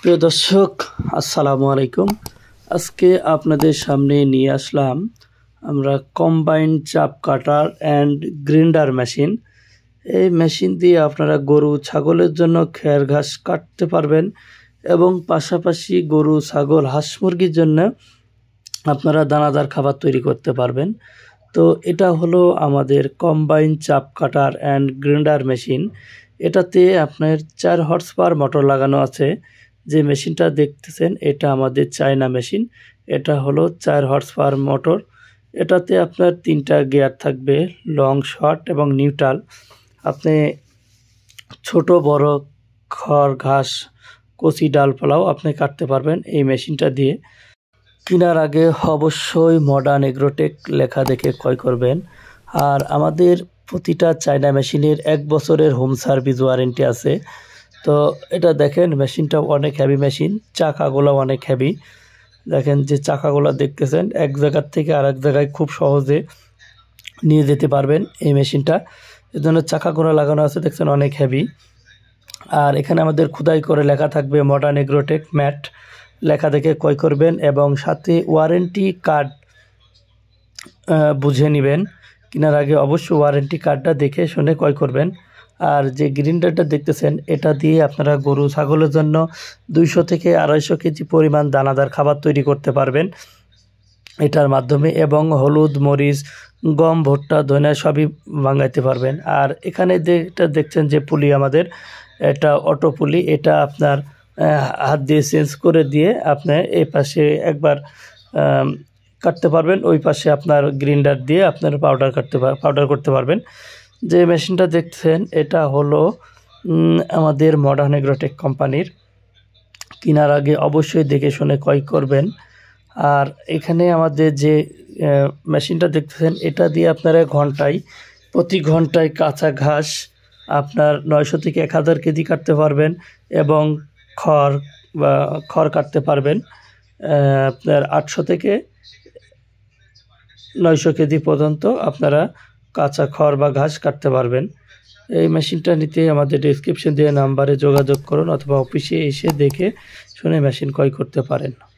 প্রিয় দর্শক, আসসালামু আলাইকুম। আজকে আপনাদের সামনে নিয়ে আসলাম আমরা combine chop cutter and grinder machine. এই মেশিন দিয়ে আপনারা গরু ছাগলের জন্য খের ঘাস কাটতে পারবেন এবং পাশাপাশি গরু ছাগল হাঁস মুরগির জন্য আপনারা দানাদার খাবার তৈরি করতে পারবেন। তো এটা হলো আমাদের combine chop cutter and grinder machine. এটাতে আপনার 4 হর্স পাওয়ার মোটর লাগানো আছে। যে মেশিনটা দেখতেছেন এটা আমাদের চায়না মেশিন। এটা হলো 4 হর্স পাওয়ার মোটর। এটাতে আপনার 3টা গিয়ার থাকবে, লং, শর্ট এবং নিউট্রাল। আপনি ছোট বড় খড় ঘাস কচি ডালপালাও আপনি কাটতে পারবেন এই মেশিনটা দিয়ে। কেনার আগে অবশ্যই মডার্ন এগ্রোটেক লেখা দেখে ক্রয় করবেন। আর আমাদের প্রতিটা চায়না মেশিনের 1 বছরের হোম সার্ভিস ওয়ারেন্টি আছে। তো এটা দেখেন, মেশিনটা অনেক হেভি মেশিন, চাকাগুলো অনেক হেভি। দেখেন যে চাকাগুলো দেখতেছেন, এক জায়গার থেকে আরেক জায়গায় খুব সহজে নিয়ে যেতে পারবেন এই মেশিনটা। এর জন্য চাকাগুলো লাগানো আছে, দেখছেন অনেক হেভি। আর এখানে আমাদের খোদাই করে লেখা থাকবে মডার্ন এগ্রোটেক ম্যাট, লেখা দেখে ক্রয় করবেন এবং সাথে ওয়ারেন্টি কার্ড বুঝে নেবেন। কেনার আগে অবশ্যই ওয়ারেন্টি কার্ডটা দেখে শুনে ক্রয় করবেন। আর যে গ্রিন্ডারটা দেখতেছেন এটা দিয়ে আপনারা গরু ছাগলের জন্য 200 থেকে 250 কেজি পরিমাণ দানাদার খাবার তৈরি করতে পারবেন এটার মাধ্যমে, এবং হলুদ, মরিচ, গম, ভুট্টা, ধনিয়া সবই ভাঙাইতে পারবেন। আর এখানে যেটা দেখছেন যে পুলি আমাদের, এটা অটো পুলি। এটা আপনার হাত দিয়ে চেঞ্জ করে দিয়ে আপনি এই পাশে একবার কাটতে পারবেন, ওই পাশে আপনার গ্রিন্ডার দিয়ে আপনার পাউডার করতে পারবেন। যে মেশিনটা দেখছেন এটা হলো আমাদের মডার্ন এগ্রোটেক কোম্পানির। কেনার আগে অবশ্যই দেখে শুনে ক্রয় করবেন। আর এখানে আমাদের যে মেশিনটা দেখতেছেন এটা দিয়ে আপনারা প্রতি ঘন্টায় কাঁচা ঘাস আপনার 900 থেকে 1000 কেজি কাটতে পারবেন এবং খড় কাটতে পারবেন আপনার 800 থেকে 900 কেজি পর্যন্ত আপনারা কাঁচা খড় বা ঘাস কাটতে পারবেন। এই মেশিনটা নিতে আমাদের ডেসক্রিপশন দেওয়া নাম্বারে যোগাযোগ করুন অথবা অফিসে এসে দেখে শুনে মেশিন ক্রয় করতে পারেন।